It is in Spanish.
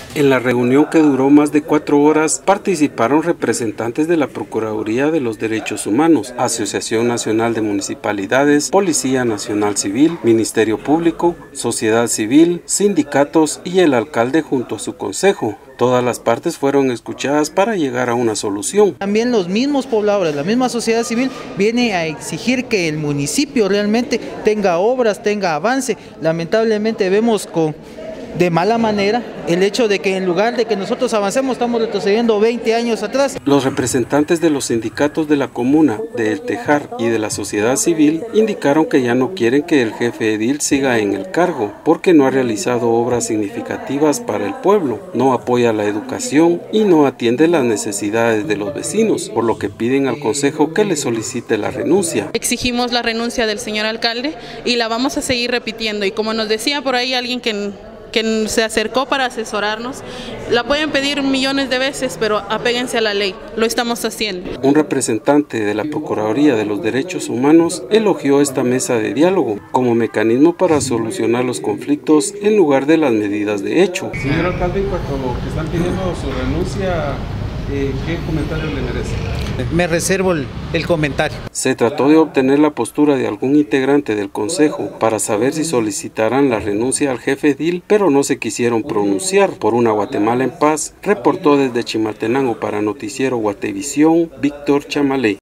En la reunión, que duró más de 4 horas, participaron representantes de la Procuraduría de los Derechos Humanos, Asociación Nacional de Municipalidades, Policía Nacional Civil, Ministerio Público, sociedad civil, sindicatos y el alcalde junto a su consejo. Todas las partes fueron escuchadas para llegar a una solución. También los mismos pobladores, la misma sociedad civil viene a exigir que el municipio realmente tenga obras, tenga avance. Lamentablemente vemos de mala manera el hecho de que en lugar de que nosotros avancemos estamos retrocediendo 20 años atrás. Los representantes de los sindicatos de la comuna, de El Tejar y de la sociedad civil indicaron que ya no quieren que el jefe edil siga en el cargo porque no ha realizado obras significativas para el pueblo, no apoya la educación y no atiende las necesidades de los vecinos, por lo que piden al consejo que le solicite la renuncia. Exigimos la renuncia del señor alcalde y la vamos a seguir repitiendo, y como nos decía por ahí alguien que se acercó para asesorarnos, la pueden pedir millones de veces, pero apéguense a la ley, lo estamos haciendo. Un representante de la Procuraduría de los Derechos Humanos elogió esta mesa de diálogo como mecanismo para solucionar los conflictos en lugar de las medidas de hecho. Señor alcalde, en cuanto a lo que están pidiendo su renuncia, ¿qué comentario le merece? Me reservo el comentario. Se trató de obtener la postura de algún integrante del consejo para saber si solicitarán la renuncia al jefe edil, pero no se quisieron pronunciar. Por una Guatemala en paz, reportó desde Chimaltenango para Noticiero Guatevisión, Víctor Chamaley.